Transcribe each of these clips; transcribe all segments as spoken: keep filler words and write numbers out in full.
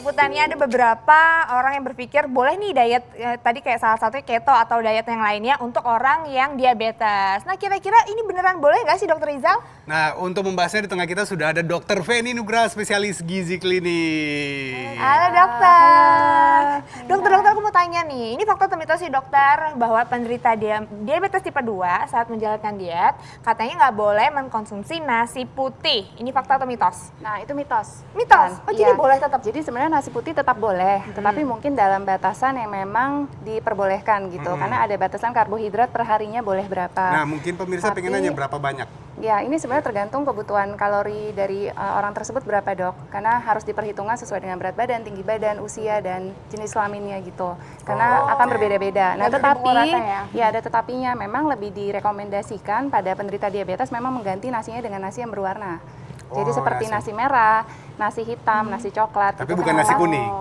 liputannya ada beberapa orang yang berpikir boleh nih diet eh, tadi kayak salah satunya keto atau diet yang lainnya untuk orang yang diabetes. Nah kira-kira ini beneran boleh nggak sih Dokter Rizal? Nah untuk membahasnya di tengah kita sudah ada Dokter Feni Nugraha, spesialis gizi klinik. Halo dokter. Dokter-dokter aku mau tanya nih, ini fakta atau mitos sih dokter bahwa penderita dia, diabetes tipe dua saat menjalankan diet katanya nggak boleh mengkonsumsi nasi putih. Ini fakta atau mitos? Nah itu mitos. Mitos? Oh jadi iya. boleh tetap? Jadi sebenarnya nasi putih tetap boleh, hmm. tetapi mungkin dalam batasan yang memang diperbolehkan gitu. Hmm. Karena ada batasan karbohidrat per harinya boleh berapa. Nah mungkin pemirsa Tapi, pengen nanya berapa banyak? Ya ini sebenarnya tergantung kebutuhan kalori dari uh, orang tersebut berapa dok. Karena harus diperhitungkan sesuai dengan berat badan, tinggi badan, usia, dan jenis kelaminnya gitu. Karena oh. akan berbeda-beda. Nah oh, tetapi, ya? ya ada tetapinya, memang lebih direkomendasikan pada penderita diabetes memang mengganti nasinya dengan nasi yang berwarna. Jadi Oh, seperti nasi. nasi merah, nasi hitam, hmm. nasi coklat. Tapi gitu bukan kan. nasi kuning.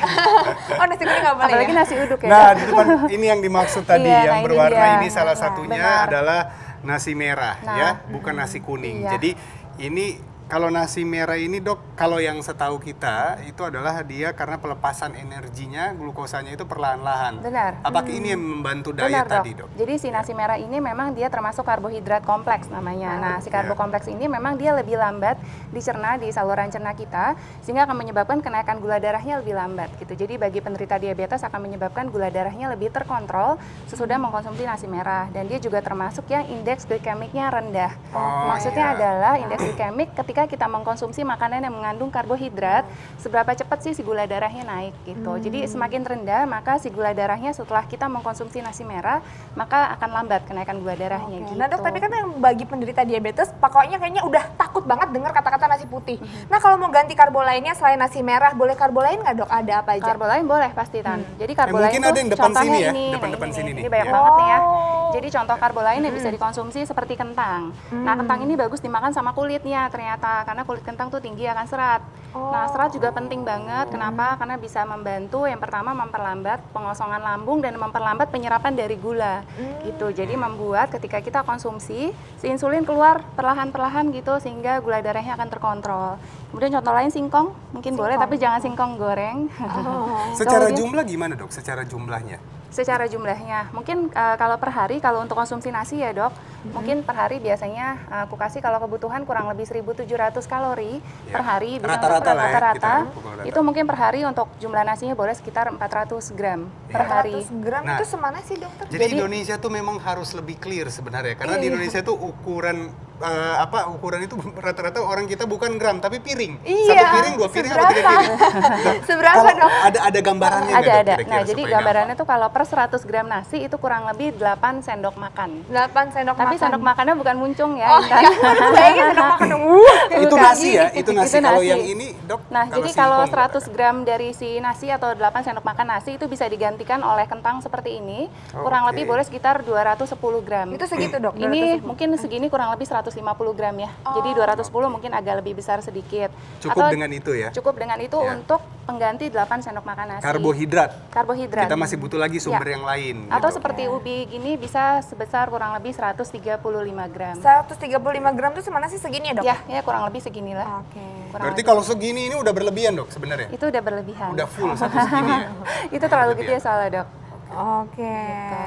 Oh nasi kuning nggak boleh Apalagi ya? nasi uduk ya. Nah di depan ini yang dimaksud tadi, Iya, yang nah, ini berwarna dia. ini salah Nah, satunya benar. adalah nasi merah Nah, ya, bukan nasi kuning. iya. Jadi ini kalau nasi merah ini dok, kalau yang setahu kita itu adalah dia karena pelepasan energinya, glukosanya itu perlahan-lahan. Benar. Apakah ini yang membantu diet Benar, tadi dok? Jadi si nasi merah ini memang dia termasuk karbohidrat kompleks namanya. Nah, si karbo Ya. kompleks ini memang dia lebih lambat dicerna di saluran cerna kita, sehingga akan menyebabkan kenaikan gula darahnya lebih lambat gitu. Jadi bagi penderita diabetes akan menyebabkan gula darahnya lebih terkontrol sesudah mengkonsumsi nasi merah. Dan dia juga termasuk yang indeks glikemiknya rendah. Oh, Maksudnya iya. adalah indeks glikemik ketika kita mengkonsumsi makanan yang mengandung karbohidrat, seberapa cepat sih si gula darahnya naik gitu. Hmm. Jadi semakin rendah, maka si gula darahnya setelah kita mengkonsumsi nasi merah, maka akan lambat kenaikan gula darahnya. Oke. Gitu. Nah dok, tapi kan yang bagi penderita diabetes, pokoknya kayaknya udah takut banget dengar kata-kata nasi putih. Hmm. Nah kalau mau ganti karbo lainnya selain nasi merah, boleh karbo lain nggak dok? Ada apa aja? Karbo lain boleh pasti Tan. Hmm. Jadi karbo Eh, lain mungkin tuh ada yang depan contohnya sini ya, ini, depan-depan nah, sini ini, nih. ini banyak Ya. banget nih ya. Oh. Jadi contoh karbo lain yang Hmm. bisa dikonsumsi seperti kentang. Hmm. Nah kentang ini bagus dimakan sama kulitnya ternyata, karena kulit kentang tuh tinggi akan serat. Oh. Nah serat juga penting banget. Kenapa? Karena bisa membantu yang pertama memperlambat pengosongan lambung dan memperlambat penyerapan dari gula. Hmm. Gitu. Jadi membuat ketika kita konsumsi si insulin keluar perlahan-perlahan gitu sehingga gula darahnya akan terkontrol. Kemudian contoh lain singkong, mungkin Singkong. boleh tapi jangan singkong goreng. Oh. Secara Kemudian- jumlah gimana dok? Secara jumlahnya? Secara jumlahnya, mungkin uh, kalau per hari, kalau untuk konsumsi nasi ya dok, mm-hmm. mungkin per hari biasanya uh, aku kasih kalau kebutuhan kurang lebih seribu tujuh ratus kalori Ya. per hari. Bisa Rata-rata lah ya, rata-rata, kita pukul rata. itu mungkin per hari untuk jumlah nasinya boleh sekitar empat ratus gram per Ya. hari. empat ratus gram Nah, itu semana sih dokter? Jadi, Jadi- Indonesia tuh memang harus lebih clear sebenarnya, karena Iya, di iya. Indonesia tuh ukuran eh, apa ukuran itu rata-rata orang kita bukan gram tapi piring. Iya, Satu piring, dua piring, atau tiga seberapa? piring. Seberapa Kalau dok? Ada ada gambarannya nggak, Ada, dok, ada. kira-kira, Nah, jadi supaya gambarannya gampang? tuh kalau per seratus gram nasi itu kurang lebih delapan sendok makan. delapan sendok Tapi makan. sendok makannya bukan muncung ya, Oh Intan. iya, bayangin sendok makan. Uh. Itu Bukan. nasi ya, itu nasi. Itu Kalau nasi. yang ini, dok, Nah, jadi kalau singkong, seratus gram dari si nasi atau delapan sendok makan nasi itu bisa digantikan oleh kentang seperti ini. Kurang Oke. lebih boleh sekitar dua ratus sepuluh gram. Itu segitu dok? Ini dua ratus ribu? mungkin segini kurang lebih seratus lima puluh gram ya. Oh. Jadi dua ratus sepuluh mungkin agak lebih besar sedikit. Cukup Atau dengan itu ya? Cukup dengan itu Ya. untuk pengganti delapan sendok makan nasi. Karbohidrat. Karbohidrat. Kita masih butuh lagi sumber Ya. yang lain. Atau gitu. seperti ubi gini bisa sebesar kurang lebih seratus tiga puluh lima gram. seratus tiga puluh lima gram itu semana sih segini ya dok? Ya, ya kurang lebih seginilah. Oke. Kurang Berarti lebih. kalau segini ini udah berlebihan dok sebenarnya? Itu udah berlebihan. Udah full satu segini ya? Itu terlalu Berlebihan. gede soalnya dok. Oke.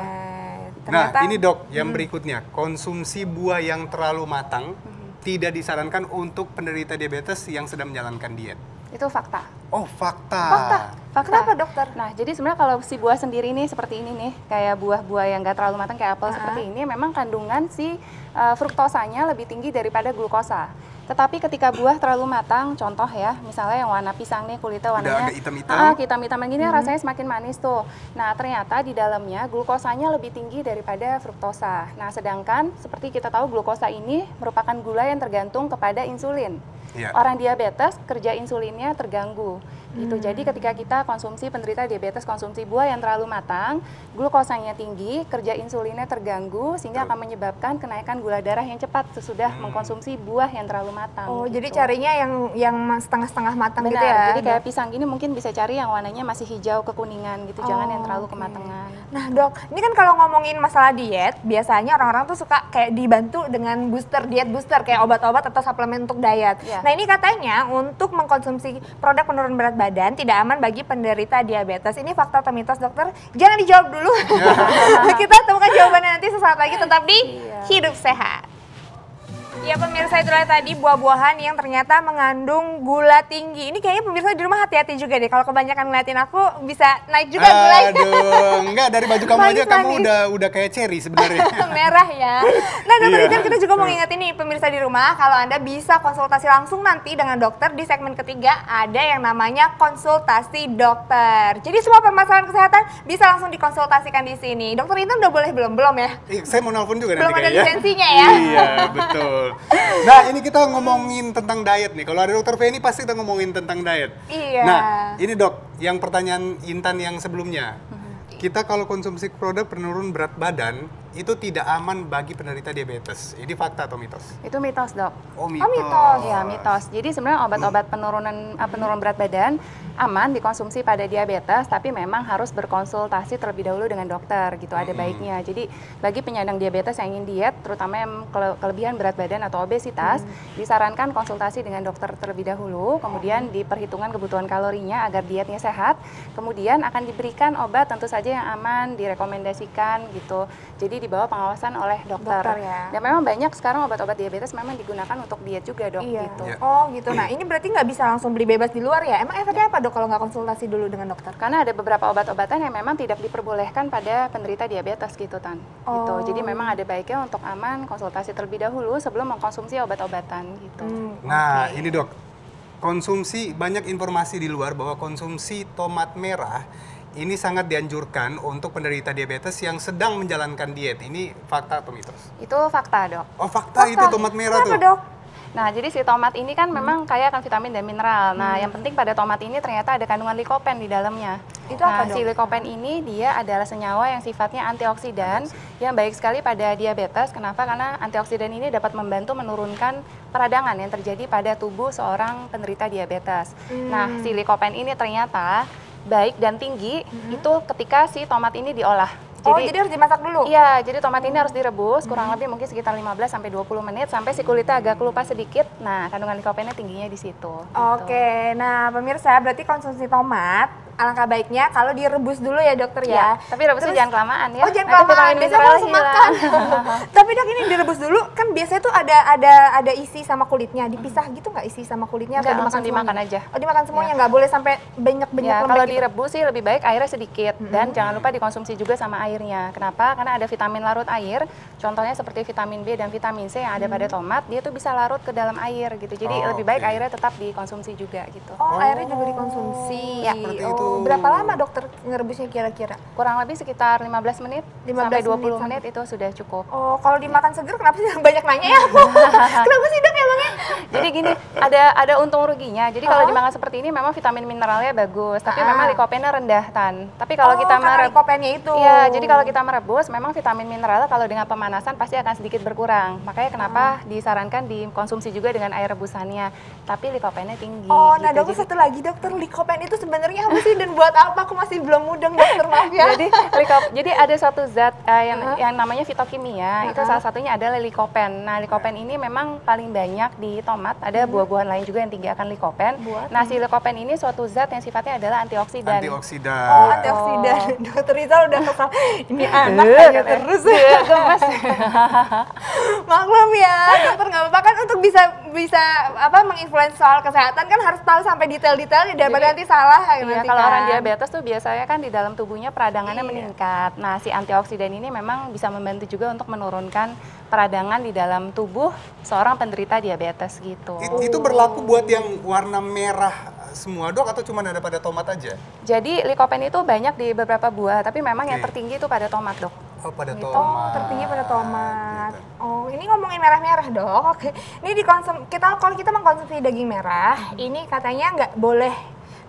Nah, Ternyata ini dok, yang berikutnya, konsumsi buah yang terlalu matang tidak disarankan untuk penderita diabetes yang sedang menjalankan diet. Itu fakta. Oh, fakta. Fakta. Fakta. Kenapa dokter? Nah, jadi sebenarnya kalau si buah sendiri nih seperti ini nih, kayak buah-buah yang gak terlalu matang kayak apel Uh-huh. seperti ini, memang kandungan si uh, fruktosanya lebih tinggi daripada glukosa. Tetapi ketika buah terlalu matang, contoh ya, misalnya yang warna pisang nih, kulitnya warnanya agak hitam-hitam. Ah, hitam-hitam gini rasanya semakin manis tuh. Nah, ternyata di dalamnya glukosanya lebih tinggi daripada fruktosa. Nah, sedangkan seperti kita tahu glukosa ini merupakan gula yang tergantung kepada insulin. Ya. Orang diabetes kerja insulinnya terganggu. Gitu. Jadi ketika kita konsumsi penderita diabetes konsumsi buah yang terlalu matang, glukosanya tinggi, kerja insulinnya terganggu sehingga akan menyebabkan kenaikan gula darah yang cepat sesudah Hmm. mengkonsumsi buah yang terlalu matang. Oh, gitu. jadi carinya yang yang setengah-setengah matang Benar, gitu ya? jadi kayak pisang gini mungkin bisa cari yang warnanya masih hijau kekuningan gitu, jangan yang terlalu oke. kematangan. Nah dok, ini kan kalau ngomongin masalah diet, biasanya orang-orang tuh suka kayak dibantu dengan booster, diet booster, kayak obat-obat atau suplemen untuk diet. Yeah. Nah ini katanya untuk mengkonsumsi produk penurun berat badan tidak aman bagi penderita diabetes. Ini fakta atau mitos dokter? Jangan dijawab dulu. Kita temukan jawabannya nanti sesaat lagi, tetap di Iya. Hidup Sehat. Ya pemirsa, itulah tadi buah-buahan yang ternyata mengandung gula tinggi. Ini kayaknya pemirsa di rumah hati-hati juga deh. Kalau kebanyakan ngeliatin aku bisa naik juga gulanya. Aduh, enggak, dari baju kamu aja kamu Manis-manis. udah udah kayak cherry sebenarnya. Merah ya. Nah dokter Iya. Ican, kita juga mau ngingetin nih pemirsa di rumah, kalau Anda bisa konsultasi langsung nanti dengan dokter di segmen ketiga, ada yang namanya konsultasi dokter. Jadi semua permasalahan kesehatan bisa langsung dikonsultasikan di sini. Dokter Intan udah boleh belum? Belum ya? Ih, saya mau nelpon juga Belum nanti ada kayaknya. lisensinya ya? Iya, betul. Nah, ini kita ngomongin tentang diet nih. Kalau ada dokter Feni pasti kita ngomongin tentang diet. Iya. Nah, ini dok, yang pertanyaan Intan yang sebelumnya. Kita kalau konsumsi produk penurun berat badan itu tidak aman bagi penderita diabetes. Ini fakta atau mitos? Itu mitos, Dok. Oh, mitos. Iya, mitos. Jadi sebenarnya obat-obat penurunan eh, penurun berat badan aman dikonsumsi pada diabetes, tapi memang harus berkonsultasi terlebih dahulu dengan dokter gitu. Ada baiknya. Jadi bagi penyandang diabetes yang ingin diet, terutama yang kele- kelebihan berat badan atau obesitas, disarankan konsultasi dengan dokter terlebih dahulu, kemudian diperhitungkan kebutuhan kalorinya agar dietnya sehat, kemudian akan diberikan obat tentu saja yang aman, direkomendasikan gitu. Jadi di bawah pengawasan oleh dokter. Dokter ya. Dan memang banyak sekarang obat-obat diabetes memang digunakan untuk diet juga, Dok, Iya. gitu. Iya. Oh gitu. Nah ini berarti nggak bisa langsung beli bebas di luar ya? Emang efeknya apa dok kalau nggak konsultasi dulu dengan dokter? Karena ada beberapa obat-obatan yang memang tidak diperbolehkan pada penderita diabetes gitu, Tan. Gitu. Oh. Jadi memang ada baiknya untuk aman konsultasi terlebih dahulu sebelum mengkonsumsi obat-obatan gitu. Hmm, Nah, oke. ini dok, konsumsi banyak informasi di luar bahwa konsumsi tomat merah ini sangat dianjurkan untuk penderita diabetes yang sedang menjalankan diet. Ini fakta atau mitos? Itu fakta, Dok. Oh, fakta, itu tomat merah Kenapa tuh. dok? Nah, jadi si tomat ini kan memang kaya akan vitamin dan mineral. Nah, yang penting pada tomat ini ternyata ada kandungan likopen di dalamnya. Itu nah, apa, si Dok? likopen ini dia adalah senyawa yang sifatnya antioksidan yang baik sekali pada diabetes. Kenapa? Karena antioksidan ini dapat membantu menurunkan peradangan yang terjadi pada tubuh seorang penderita diabetes. Nah, si likopen ini ternyata baik dan tinggi itu ketika si tomat ini diolah. Oh jadi harus dimasak dulu? Iya, jadi tomat ini harus direbus kurang lebih mungkin sekitar lima belas sampai dua puluh menit sampai si kulitnya agak kelupas sedikit. Nah, kandungan likopennya tingginya di situ. Oke, nah pemirsa berarti konsumsi tomat alangkah baiknya kalau direbus dulu ya dokter Gitu. ya. Ya, tapi rebusnya Terus- jangan kelamaan ya. Oh jangan Nanti kelamaan, vitamin biasanya aku mineral langsung hilang. makan. Tapi dok ini direbus dulu, kan biasanya tuh ada ada ada isi sama kulitnya, dipisah gitu nggak isi sama kulitnya? Nggak, atau langsung dimakan semuanya? aja. Oh dimakan semuanya, nggak boleh sampai banyak-banyak Ya, lembek kalau gitu? direbus sih lebih baik airnya sedikit dan jangan lupa dikonsumsi juga sama airnya. Kenapa? Karena ada vitamin larut air, contohnya seperti vitamin B dan vitamin C yang ada pada tomat, dia tuh bisa larut ke dalam air gitu. Jadi Oh, lebih baik oke. airnya tetap dikonsumsi juga gitu. Oh, airnya juga dikonsumsi. Ya, seperti Oh, itu. berapa lama dokter ngerebusnya kira-kira? Kurang lebih sekitar lima belas menit lima sampai belas dua puluh menit menit itu sudah cukup. Oh, kalau dimakan seger kenapa sih banyak nanya ya aku? Kenapa sih dok emangnya? Jadi gini, ada ada untung ruginya. Jadi kalau Oh. dimakan seperti ini memang vitamin mineralnya bagus, tapi Ah. memang likopennya rendah, Tan. Tapi kalau Oh, kita karena mereb- likopennya itu. Iya, jadi kalau kita merebus memang vitamin mineralnya kalau dengan pemanasan pasti akan sedikit berkurang. Makanya kenapa disarankan dikonsumsi juga dengan air rebusannya. Tapi likopennya tinggi. Oh, nah gitu. dokter Jadi- satu lagi dokter, likopen itu sebenarnya apa sih dan buat apa? Aku masih belum mudeng dokter, maaf ya. Jadi likop- jadi ada suatu zat eh, yang Uh-huh. yang namanya fitokimia, itu Uh-huh. salah satunya adalah likopen. Nah, likopen ini memang paling banyak di tomat, ada buah-buahan lain juga yang tinggi akan likopen. Buah. Nah, si likopen ini suatu zat yang sifatnya adalah antioksidan. Antioksidan. Oh, antioksidan. Dokter Rizal udah kesal. Ini anak kayak terus. Iya, gemes. Maklum ya, dokter nggak apa-apa kan untuk bisa bisa apa menginfluence soal kesehatan kan harus tahu sampai detail-detailnya daripada nanti salah Iya, nanti kalau kan. orang diabetes tuh biasanya kan di dalam tubuhnya peradangannya Iya. meningkat. Nah, si antioksidan ini memang bisa membantu juga untuk menurunkan peradangan di dalam tubuh seorang penderita diabetes gitu. It- itu berlaku buat yang warna merah semua dok atau cuma ada pada tomat aja? Jadi likopen itu banyak di beberapa buah, tapi memang yang Oke. tertinggi itu pada tomat, Dok. Oh, pada Gitu. tomat. Oh, tertinggi pada tomat. Gitu. Oh, ini ngomongin merah-merah dok. Oke, ini dikonsum kita kalau kita mengkonsumsi daging merah, ini katanya nggak boleh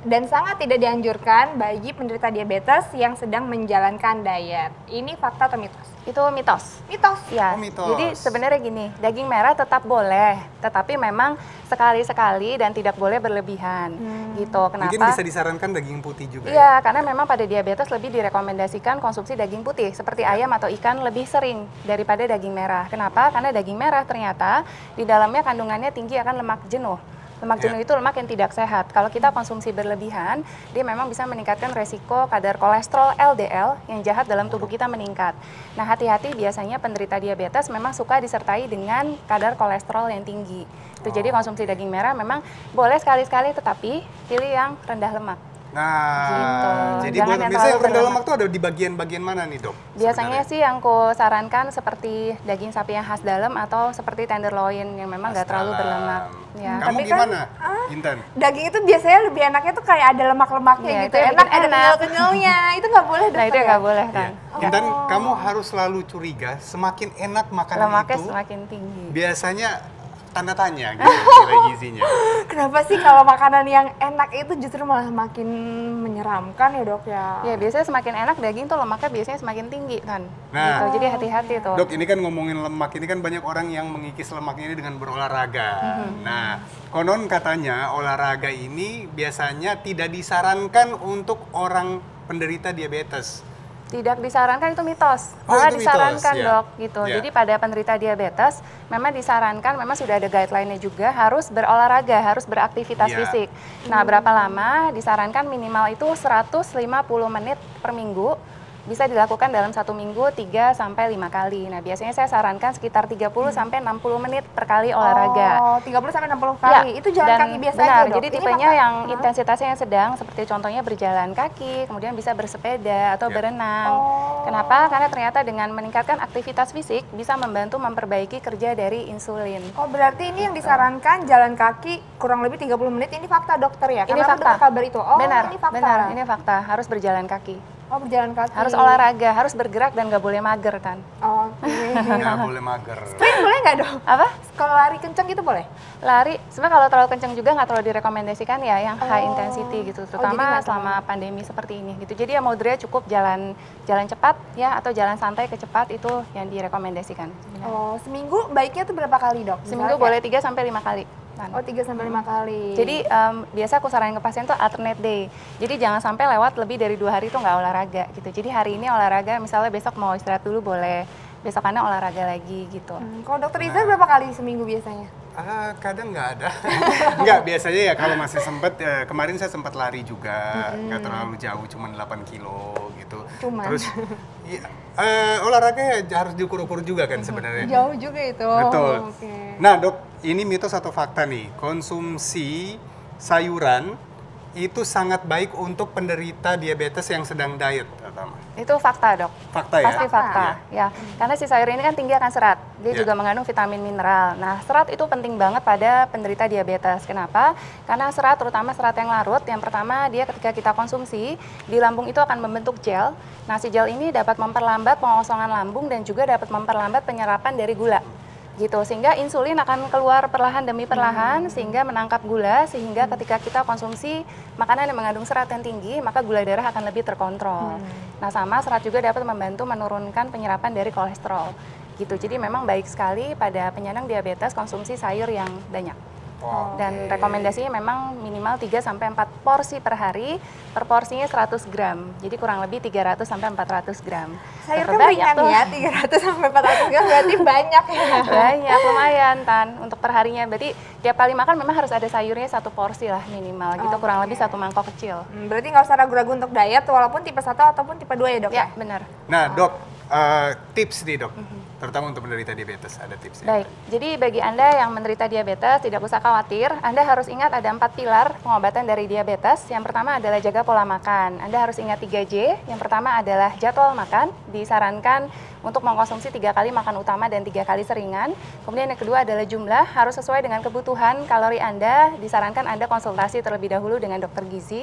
dan sangat tidak dianjurkan bagi penderita diabetes yang sedang menjalankan diet. Ini fakta atau mitos? Itu mitos. Mitos. Ya, Oh, mitos. jadi sebenarnya gini, daging merah tetap boleh, tetapi memang sekali-sekali dan tidak boleh berlebihan, gitu. Kenapa? Mungkin bisa disarankan daging putih juga ya? Iya, karena memang pada diabetes lebih direkomendasikan konsumsi daging putih seperti ayam atau ikan lebih sering daripada daging merah. Kenapa? Karena daging merah ternyata di dalamnya kandungannya tinggi akan lemak jenuh. Lemak Ya. jenuh itu lemak yang tidak sehat. Kalau kita konsumsi berlebihan, dia memang bisa meningkatkan resiko kadar kolesterol L D L yang jahat dalam tubuh kita meningkat. Nah, hati-hati biasanya penderita diabetes memang suka disertai dengan kadar kolesterol yang tinggi. Itu jadi konsumsi daging merah memang boleh sekali-sekali, tetapi pilih yang rendah lemak. Nah, Gitu. jadi Jangan buat yang biasanya terlalu rendah berlemak. lemak tuh ada di bagian-bagian mana nih dok? Biasanya sebenarnya? sih yang ku sarankan seperti daging sapi yang khas dalam atau seperti tenderloin yang memang nggak terlalu Dalam. berlemak. Ya. Kamu Tapi kan- gimana, Intan? Daging itu biasanya lebih enaknya tuh kayak ada lemak-lemaknya Iya, gitu. itu yang Enak, bikin ada enak. kenyal-kenyalnya. Itu nggak boleh Nah, itu dokter yang ya? nggak boleh Ya. kan. Intan, kamu harus selalu curiga semakin enak makanan Lemaknya itu, semakin tinggi. biasanya tanda tanya gitu nilai gizinya. Kenapa sih kalau makanan yang enak itu justru malah makin menyeramkan ya dok ya? Ya, biasanya semakin enak daging tuh lemaknya biasanya semakin tinggi kan. Nah. Gitu. Jadi hati-hati tuh. Dok, ini kan ngomongin lemak, ini kan banyak orang yang mengikis lemaknya ini dengan berolahraga. Nah, konon katanya olahraga ini biasanya tidak disarankan untuk orang penderita diabetes. Tidak disarankan, itu mitos. Oh, Malah itu mitos, disarankan ya. dok, gitu. Ya. Jadi pada penderita diabetes memang disarankan, memang sudah ada guideline-nya juga harus berolahraga, harus beraktivitas Ya. fisik. Nah, berapa lama? Disarankan minimal itu seratus lima puluh menit per minggu. Bisa dilakukan dalam satu minggu tiga sampai lima kali. Nah, biasanya saya sarankan sekitar tiga puluh sampai enam puluh menit per kali olahraga. Oh, tiga puluh sampai enam puluh kali. Itu jalan dan kaki biasa benar, aja dok? jadi Ini tipenya fakta? yang Hah? intensitasnya yang sedang, seperti contohnya berjalan kaki, kemudian bisa bersepeda atau Ya. berenang. Oh. Kenapa? Karena ternyata dengan meningkatkan aktivitas fisik bisa membantu memperbaiki kerja dari insulin. Oh, berarti ini yang disarankan jalan kaki kurang lebih tiga puluh menit. Ini fakta dokter ya? Ini Karena aku fakta. dengar kabar itu. Oh, benar, ini fakta. benar, ini fakta. Harus berjalan kaki, Oh, berjalan kaki. harus olahraga, harus bergerak dan nggak boleh mager kan? Oke. Nggak boleh mager. Sprint boleh nggak dok? Apa? Kalau lari kencang gitu boleh? Lari, sebenarnya kalau terlalu kencang juga nggak terlalu direkomendasikan ya, yang high Oh. intensity gitu, Oh, jadi terutama nggak selama pandemi seperti ini gitu. Jadi ya moderate cukup jalan jalan cepat ya, atau jalan santai ke cepat itu yang direkomendasikan. sebenarnya. Oh, seminggu baiknya tuh berapa kali dok? Seminggu Misalnya boleh tiga sampai lima kali. Tan. kayak- Oh, tiga sampai lima kali. Jadi em, biasa aku saranin ke pasien tuh alternate day. Jadi jangan sampai lewat lebih dari dua hari tuh nggak olahraga gitu. Jadi hari ini olahraga, misalnya besok mau istirahat dulu boleh, besokannya olahraga lagi gitu. Hmm, kalau dokter Iza berapa kali seminggu biasanya? Ah, kadang nggak ada. Nggak, biasanya ya kalau masih sempet, eh, kemarin saya sempat lari juga, nggak terlalu jauh, cuma delapan kilo gitu. Cuman. Terus, ya, eh, olahraga ya harus diukur-ukur juga kan sebenarnya. Jauh juga itu. Betul. Oke. Nah dok, ini mitos atau fakta nih, konsumsi sayuran itu sangat baik untuk penderita diabetes yang sedang diet, terutama. Itu fakta dok. Fakta ya? Pasti fakta, ya. Karena si sayur ini kan tinggi akan serat. Dia Ya. juga mengandung vitamin mineral. Nah, serat itu penting banget pada penderita diabetes. Kenapa? Karena serat, terutama serat yang larut, yang pertama dia ketika kita konsumsi, di lambung itu akan membentuk gel. Nah, si gel ini dapat memperlambat pengosongan lambung dan juga dapat memperlambat penyerapan dari gula. Gitu, sehingga insulin akan keluar perlahan demi perlahan sehingga menangkap gula, sehingga ketika kita konsumsi makanan yang mengandung serat yang tinggi, maka gula darah akan lebih terkontrol. Nah, sama serat juga dapat membantu menurunkan penyerapan dari kolesterol. Gitu. Jadi memang baik sekali pada penyandang diabetes konsumsi sayur yang banyak. Wow. Dan rekomendasinya memang minimal tiga sampai empat porsi per hari, per porsinya seratus gram. Jadi kurang lebih tiga ratus sampai empat ratus gram. Sayur Tetap kan banyak ringan tuh. ya, tiga ratus sampai empat ratus gram berarti banyak ya. Banyak, lumayan Tan, untuk perharinya. Berarti tiap kali makan memang harus ada sayurnya satu porsi lah minimal gitu, kurang Oke. lebih satu mangkok kecil. Hmm, berarti nggak usah ragu-ragu untuk diet walaupun tipe satu ataupun tipe dua ya dok Ya, ya? benar. Nah dok, eh, tips nih dok, terutama untuk penderita diabetes, ada tipsnya. Baik, jadi bagi Anda yang menderita diabetes tidak usah khawatir. Anda harus ingat ada empat pilar pengobatan dari diabetes. Yang pertama adalah jaga pola makan. Anda harus ingat tiga J. Yang pertama adalah jadwal makan. Disarankan untuk mengkonsumsi tiga kali makan utama dan tiga kali seringan. Kemudian yang kedua adalah jumlah, harus sesuai dengan kebutuhan kalori Anda. Disarankan Anda konsultasi terlebih dahulu dengan dokter gizi.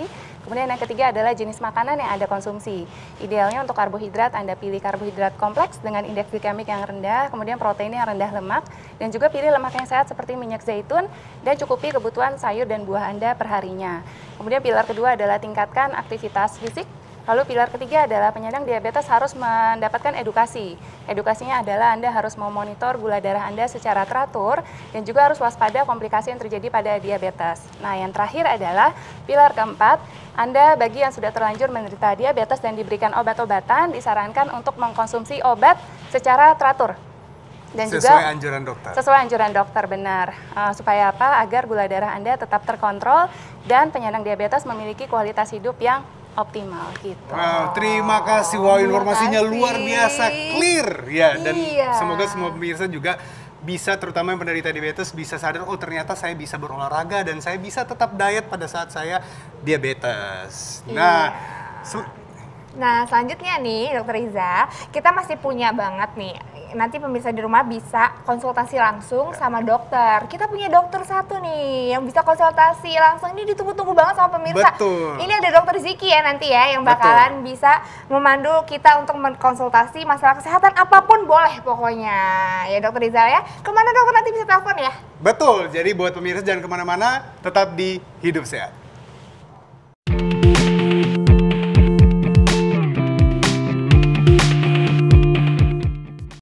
Kemudian yang ketiga adalah jenis makanan yang Anda konsumsi. Idealnya untuk karbohidrat, Anda pilih karbohidrat kompleks dengan indeks glikemik yang rendah, kemudian protein yang rendah lemak, dan juga pilih lemak yang sehat seperti minyak zaitun, dan cukupi kebutuhan sayur dan buah Anda perharinya. Kemudian pilar kedua adalah tingkatkan aktivitas fisik. Lalu pilar ketiga adalah penyandang diabetes harus mendapatkan edukasi. Edukasinya adalah Anda harus memonitor gula darah Anda secara teratur dan juga harus waspada komplikasi yang terjadi pada diabetes. Nah, yang terakhir adalah pilar keempat, Anda bagi yang sudah terlanjur menderita diabetes dan diberikan obat-obatan, disarankan untuk mengkonsumsi obat secara teratur. Dan sesuai juga anjuran dokter. Sesuai anjuran dokter, benar. Uh, supaya apa? Agar gula darah Anda tetap terkontrol dan penyandang diabetes memiliki kualitas hidup yang optimal gitu. Wow, terima kasih. Wow, informasinya kasih. luar biasa clear ya, dan Iya. semoga semua pemirsa juga bisa, terutama yang penderita diabetes, bisa sadar, oh ternyata saya bisa berolahraga dan saya bisa tetap diet pada saat saya diabetes. Nah, se- Nah, selanjutnya nih, Dokter Iza, kita masih punya banget nih. Nanti pemirsa di rumah bisa konsultasi langsung sama dokter. Kita punya dokter satu nih yang bisa konsultasi langsung. Ini ditunggu-tunggu banget sama pemirsa. Betul. Ini ada Dokter Ziki ya nanti ya yang bakalan bisa memandu kita untuk mengkonsultasi masalah kesehatan apapun boleh pokoknya. Ya Dokter Iza ya. Kemana dokter nanti bisa telepon ya? betul. Jadi buat pemirsa jangan kemana-mana, tetap di Hidup Sehat.